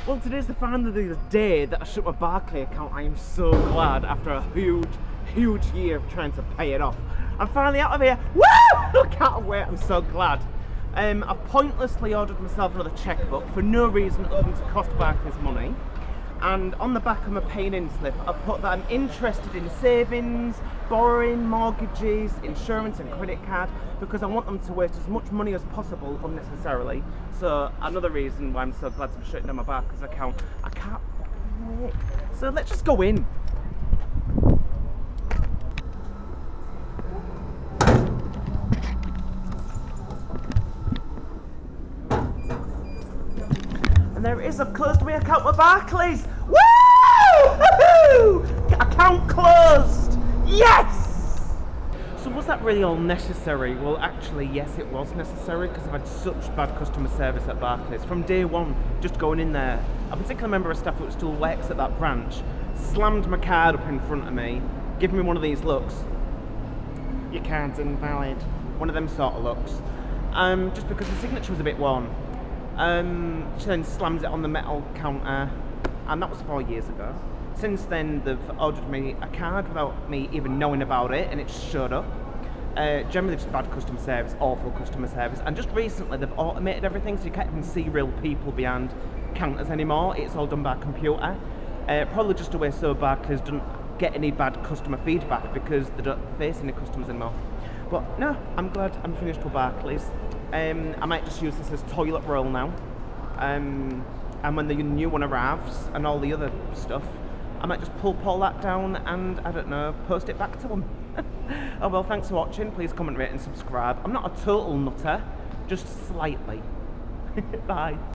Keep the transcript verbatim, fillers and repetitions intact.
Well, today's the final day that I shut my Barclays account. I am so glad after a huge, huge year of trying to pay it off. I'm finally out of here. Woo! I can't wait. I'm so glad. Um, I've pointlessly ordered myself another checkbook for no reason other than to cost Barclays money. And on the back of my pay-in slip, I've put that I'm interested in savings, borrowing, mortgages, insurance and credit card, because I want them to waste as much money as possible unnecessarily. So another reason why I'm so glad I'm shutting down my Barclays account. I can't fucking wait. So let's just go in. And there it is, I've closed my account with Barclays. Woo! Account closed! Yes! So was that really all necessary? Well, actually, yes, it was necessary because I've had such bad customer service at Barclays. From day one, just going in there, a particular member of staff that still works at that branch slammed my card up in front of me, giving me one of these looks. Your card's invalid. One of them sort of looks. Um, just because the signature was a bit worn. Um, she then slams it on the metal counter, and that was four years ago. Since then, they've ordered me a card without me even knowing about it, and it showed up. Uh, generally just bad customer service, awful customer service, and just recently they've automated everything, so you can't even see real people behind counters anymore. It's all done by computer. Uh, probably just a way so Barclays doesn't get any bad customer feedback because they don't face any customers anymore. But no, I'm glad I'm finished with Barclays. Um, I might just use this as toilet roll now. Um, and when the new one arrives and all the other stuff, I might just pull all that down and, I don't know, post it back to them. Oh well, thanks for watching. Please comment, rate and subscribe. I'm not a total nutter, just slightly. Bye.